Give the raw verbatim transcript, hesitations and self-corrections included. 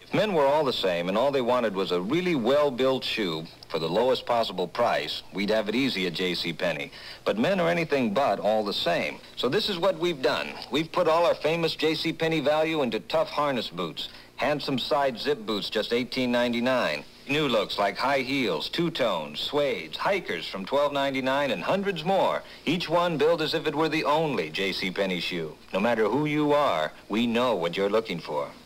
If men were all the same and all they wanted was a really well-built shoe for the lowest possible price, we'd have it easy at J C Penney. But men are anything but all the same. So this is what we've done. We've put all our famous J C Penney value into tough harness boots. Handsome side zip boots, just eighteen ninety-nine. New looks like high heels, two-tones, suedes, hikers from twelve ninety-nine, and hundreds more. Each one built as if it were the only J C Penney shoe. No matter who you are, we know what you're looking for.